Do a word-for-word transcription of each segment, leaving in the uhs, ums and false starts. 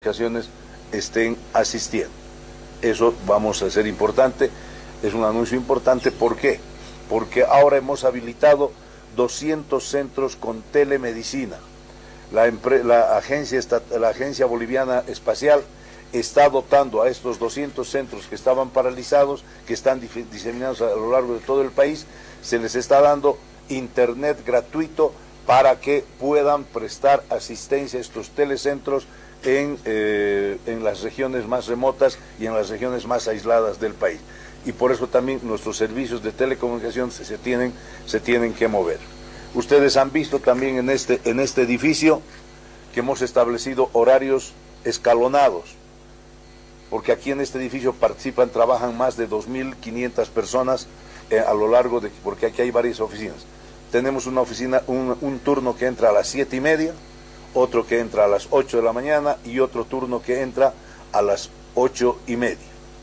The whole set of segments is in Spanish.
telecomunicaciones estén asistiendo. Eso vamos a hacer importante, es un anuncio importante. ¿Por qué? Porque ahora hemos habilitado doscientos centros con telemedicina. La, la, agencia, la Agencia Boliviana Espacial está dotando a estos doscientos centros que estaban paralizados, que están diseminados a lo largo de todo el país, se les está dando internet gratuito para que puedan prestar asistencia a estos telecentros en, eh, en las regiones más remotas y en las regiones más aisladas del país. Y por eso también nuestros servicios de telecomunicación se, se, tienen, se tienen que mover. Ustedes han visto también en este, en este edificio que hemos establecido horarios escalonados, porque aquí en este edificio participan, trabajan más de dos mil quinientas personas eh, a lo largo de, porque aquí hay varias oficinas. Tenemos una oficina, un, un turno que entra a las siete y media, otro que entra a las ocho de la mañana y otro turno que entra a las ocho y media.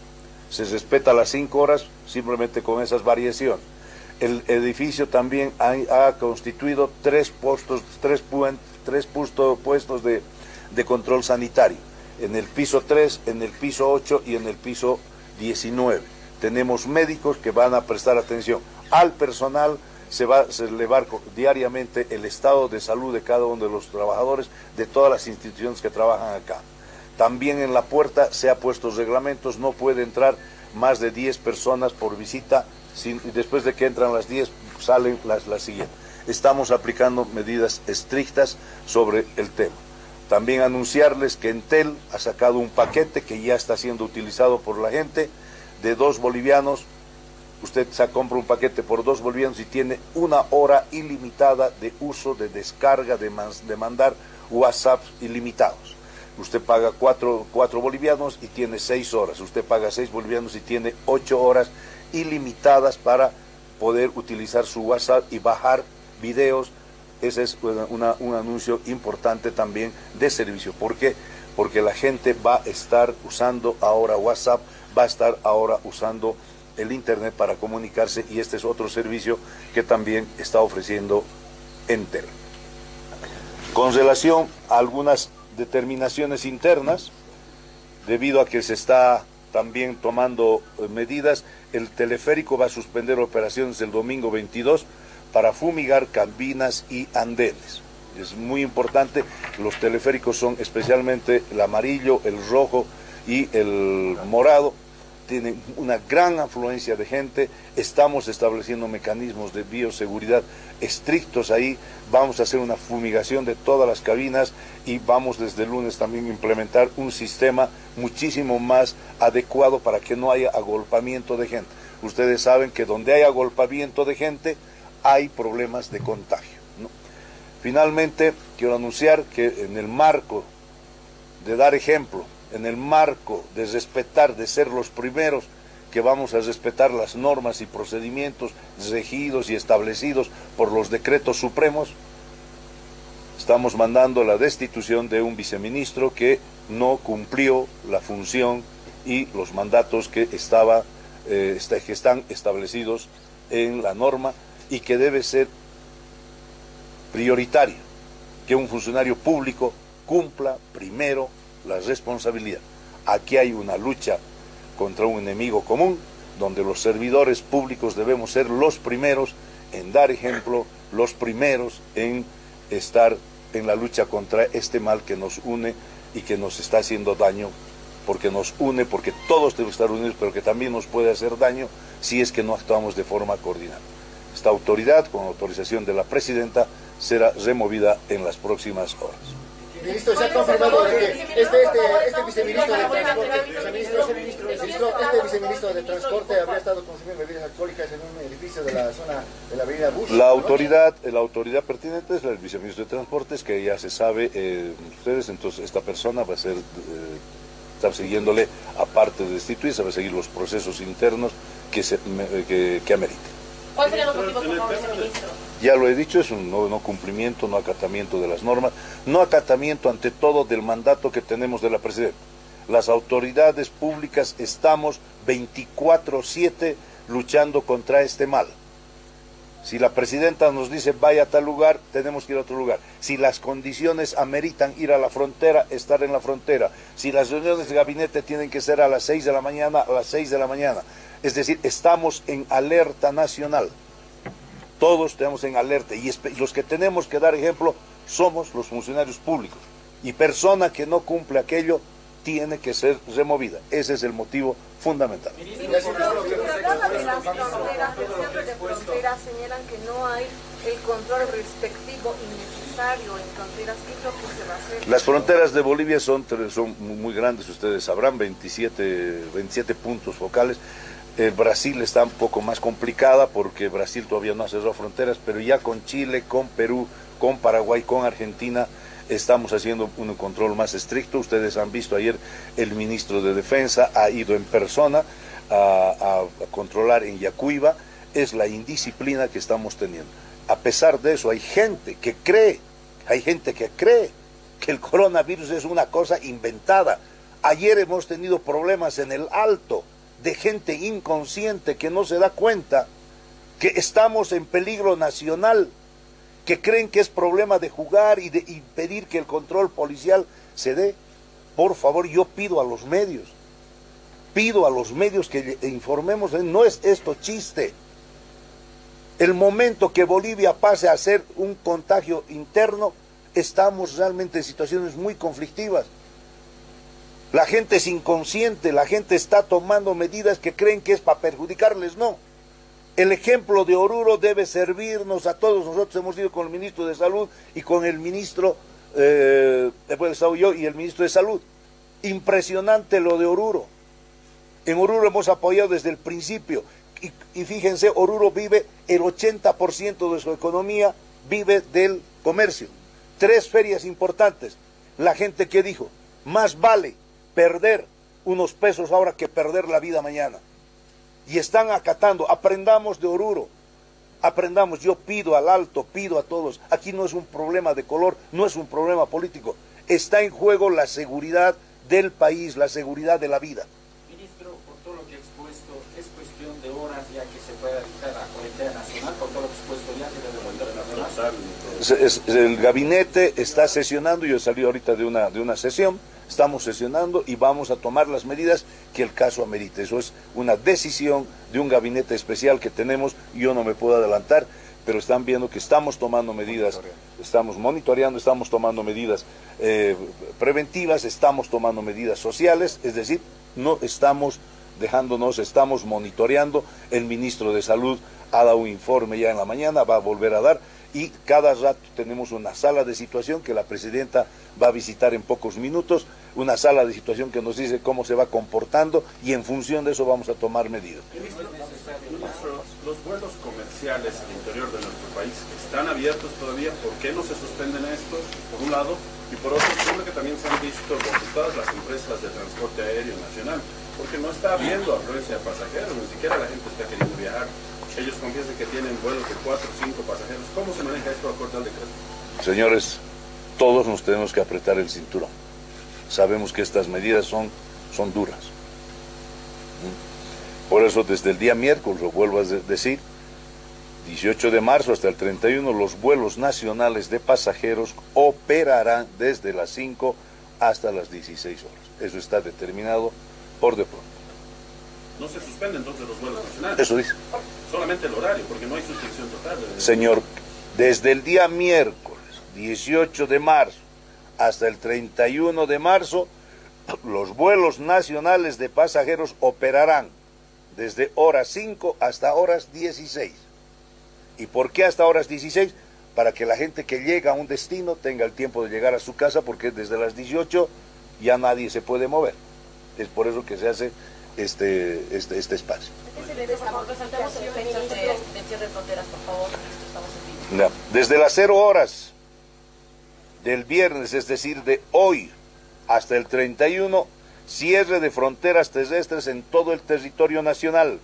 Se respeta las cinco horas simplemente con esas variaciones. El edificio también ha, ha constituido tres puestos, tres, tres puesto, puestos de, de control sanitario, en el piso tres, en el piso ocho y en el piso diecinueve. Tenemos médicos que van a prestar atención al personal. Se va a elevar diariamente el estado de salud de cada uno de los trabajadores de todas las instituciones que trabajan acá. También en la puerta se ha puesto reglamentos, no puede entrar más de diez personas por visita, sin, después de que entran las diez salen las, las siguientes. Estamos aplicando medidas estrictas sobre el tema. También anunciarles que Entel ha sacado un paquete que ya está siendo utilizado por la gente de dos bolivianos. Usted se compra un paquete por dos bolivianos y tiene una hora ilimitada de uso, de descarga, de, man, de mandar WhatsApp ilimitados. Usted paga cuatro, cuatro bolivianos y tiene seis horas. Usted paga seis bolivianos y tiene ocho horas ilimitadas para poder utilizar su WhatsApp y bajar videos. Ese es una, una, un anuncio importante también de servicio. ¿Por qué? Porque la gente va a estar usando ahora WhatsApp, va a estar ahora usando el internet para comunicarse, y este es otro servicio que también está ofreciendo Entel. Con relación a algunas determinaciones internas, debido a que se está también tomando medidas, el teleférico va a suspender operaciones el domingo veintidós para fumigar cabinas y andenes. Es muy importante, los teleféricos son especialmente el amarillo, el rojo y el morado, tienen una gran afluencia de gente. Estamos estableciendo mecanismos de bioseguridad estrictos ahí. Vamos a hacer una fumigación de todas las cabinas y vamos desde el lunes también a implementar un sistema muchísimo más adecuado para que no haya agolpamiento de gente. Ustedes saben que donde hay agolpamiento de gente hay problemas de contagio, ¿no? Finalmente, quiero anunciar que en el marco de dar ejemplo, en el marco de respetar, de ser los primeros que vamos a respetar las normas y procedimientos regidos y establecidos por los decretos supremos, estamos mandando la destitución de un viceministro que no cumplió la función y los mandatos que, estaba, eh, que están establecidos en la norma, y que debe ser prioritario que un funcionario público cumpla primero la responsabilidad. Aquí hay una lucha contra un enemigo común, donde los servidores públicos debemos ser los primeros en dar ejemplo, los primeros en estar en la lucha contra este mal que nos une y que nos está haciendo daño, porque nos une, porque todos debemos estar unidos, pero que también nos puede hacer daño si es que no actuamos de forma coordinada. Esta autoridad, con autorización de la presidenta, será removida en las próximas horas. Ministro, se ha confirmado que este, este, este viceministro de Transporte, viceministro, ministro, este viceministro de Transporte habría estado consumiendo bebidas alcohólicas en un edificio de la zona de la avenida Bush. La autoridad, la autoridad pertinente es el viceministro de Transportes, que ya se sabe, eh, ustedes, entonces esta persona va a ser, eh, estar siguiéndole, aparte de destituirse, va a seguir los procesos internos que, se, que, que ameriten. ¿Cuáles serían los motivos por favor, viceministro? Ya lo he dicho, es un no, no cumplimiento, no acatamiento de las normas, no acatamiento ante todo del mandato que tenemos de la presidenta. Las autoridades públicas estamos veinticuatro siete luchando contra este mal. Si la presidenta nos dice vaya a tal lugar, tenemos que ir a otro lugar. Si las condiciones ameritan ir a la frontera, estar en la frontera. Si las reuniones de gabinete tienen que ser a las seis de la mañana, a las seis de la mañana. Es decir, estamos en alerta nacional. Todos estamos en alerta. Y los que tenemos que dar ejemplo somos los funcionarios públicos. Y persona que no cumple aquello tiene que ser removida. Ese es el motivo fundamental. Ministro, se hablaba de las fronteras, del cierre de fronteras, señalan que no hay el control respectivo y necesario en fronteras. ¿Qué es lo que se va a hacer? Las fronteras de Bolivia son, son muy grandes, ustedes sabrán, veintisiete, veintisiete puntos focales. Eh, Brasil está un poco más complicada porque Brasil todavía no ha cerrado fronteras, pero ya con Chile, con Perú, con Paraguay, con Argentina, estamos haciendo un control más estricto. Ustedes han visto ayer el ministro de Defensa ha ido en persona a, a, a controlar en Yacuiba. Es la indisciplina que estamos teniendo. A pesar de eso hay gente que cree, hay gente que cree que el coronavirus es una cosa inventada. Ayer hemos tenido problemas en el Alto de gente inconsciente que no se da cuenta que estamos en peligro nacional, que creen que es problema de jugar y de impedir que el control policial se dé. Por favor, yo pido a los medios, pido a los medios que informemos, no es esto chiste. El momento que Bolivia pase a ser un contagio interno, estamos realmente en situaciones muy conflictivas. La gente es inconsciente, la gente está tomando medidas que creen que es para perjudicarles, no. El ejemplo de Oruro debe servirnos a todos. Nosotros hemos ido con el ministro de Salud y con el ministro, eh, después he estado yo y el ministro de Salud. Impresionante lo de Oruro. En Oruro hemos apoyado desde el principio. Y, y fíjense, Oruro vive, el ochenta por ciento de su economía vive del comercio. Tres ferias importantes. La gente que dijo, más vale perder unos pesos ahora que perder la vida mañana. Y están acatando. Aprendamos de Oruro, aprendamos. Yo pido al Alto, pido a todos, aquí no es un problema de color, no es un problema político, está en juego la seguridad del país, la seguridad de la vida. Ministro, por todo lo que ha expuesto, es cuestión de horas ya que se pueda dictar la cuarentena nacional, por todo lo que ha expuesto ya que debe volver nacional. Es, es, el gabinete está sesionando, yo salí ahorita de una, de una sesión, estamos sesionando y vamos a tomar las medidas que el caso amerite. Eso es una decisión de un gabinete especial que tenemos, yo no me puedo adelantar, pero están viendo que estamos tomando medidas, estamos monitoreando, estamos tomando medidas eh, preventivas, estamos tomando medidas sociales, es decir, no estamos dejándonos, estamos monitoreando. El ministro de Salud ha dado un informe ya en la mañana, va a volver a dar, y cada rato tenemos una sala de situación que la presidenta va a visitar en pocos minutos, una sala de situación que nos dice cómo se va comportando y en función de eso vamos a tomar medidas. Ministro, los vuelos comerciales al interior de nuestro país están abiertos todavía. ¿Por qué no se suspenden estos, por un lado? Y por otro, seguro que también se han visto consultadas las empresas de transporte aéreo nacional, porque no está habiendo afluencia de pasajeros, ni siquiera la gente está queriendo viajar. Ellos confiesan que tienen vuelos de cuatro o cinco pasajeros. ¿Cómo se maneja esto acorde al decreto? Señores, todos nos tenemos que apretar el cinturón. Sabemos que estas medidas son, son duras. Por eso desde el día miércoles, lo vuelvo a decir, dieciocho de marzo hasta el treinta y uno, los vuelos nacionales de pasajeros operarán desde las cinco hasta las dieciséis horas. Eso está determinado por de pronto. No se suspenden entonces los vuelos nacionales. Eso dice. Solamente el horario, porque no hay suspensión total. Señor, desde el día miércoles, dieciocho de marzo, hasta el treinta y uno de marzo, los vuelos nacionales de pasajeros operarán desde horas cinco hasta horas dieciséis. ¿Y por qué hasta horas dieciséis? Para que la gente que llega a un destino tenga el tiempo de llegar a su casa, porque desde las dieciocho ya nadie se puede mover. Es por eso que se hace este, este, este espacio. Desde las cero horas del viernes, es decir, de hoy hasta el treinta y uno, cierre de fronteras terrestres en todo el territorio nacional.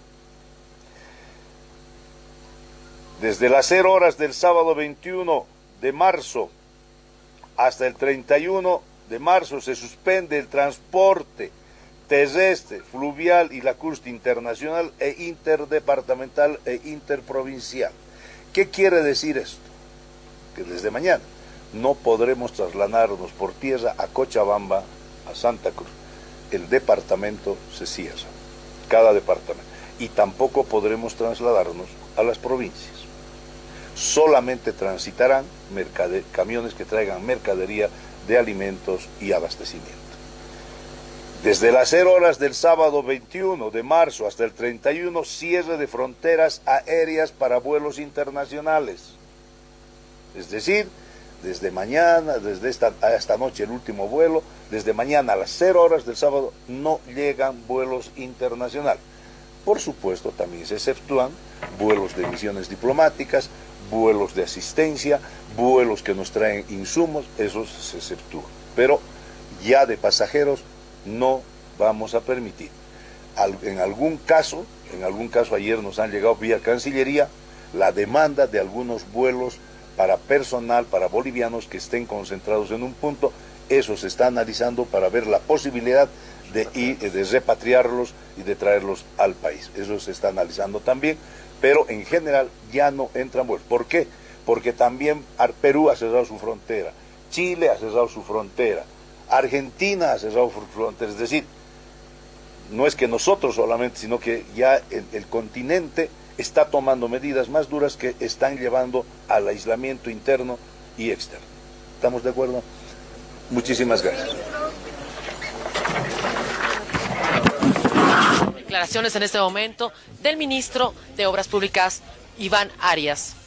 Desde las cero horas del sábado veintiuno de marzo hasta el treinta y uno de marzo se suspende el transporte terrestre, fluvial y lacustre internacional e interdepartamental e interprovincial. ¿Qué quiere decir esto? Que desde mañana no podremos trasladarnos por tierra a Cochabamba, a Santa Cruz. El departamento se cierra, cada departamento. Y tampoco podremos trasladarnos a las provincias. Solamente transitarán mercade- camiones que traigan mercadería de alimentos y abastecimiento. Desde las cero horas del sábado veintiuno de marzo hasta el treinta y uno, cierre de fronteras aéreas para vuelos internacionales. Es decir, desde mañana, desde esta, esta noche el último vuelo, desde mañana a las cero horas del sábado no llegan vuelos internacionales. Por supuesto, también se exceptúan vuelos de misiones diplomáticas, vuelos de asistencia, vuelos que nos traen insumos, esos se exceptúan. Pero ya de pasajeros no vamos a permitir. Al, en algún caso, en algún caso ayer nos han llegado vía Cancillería la demanda de algunos vuelos para personal, para bolivianos que estén concentrados en un punto. Eso se está analizando para ver la posibilidad de ir, de repatriarlos y de traerlos al país. Eso se está analizando también, pero en general ya no entran vuelos. ¿Por qué? Porque también Perú ha cerrado su frontera, Chile ha cerrado su frontera, Argentina ha cerrado su frontera. Es decir, no es que nosotros solamente, sino que ya el, el continente está tomando medidas más duras que están llevando al aislamiento interno y externo. ¿Estamos de acuerdo? Muchísimas gracias. Declaraciones en este momento del ministro de Obras Públicas, Iván Arias.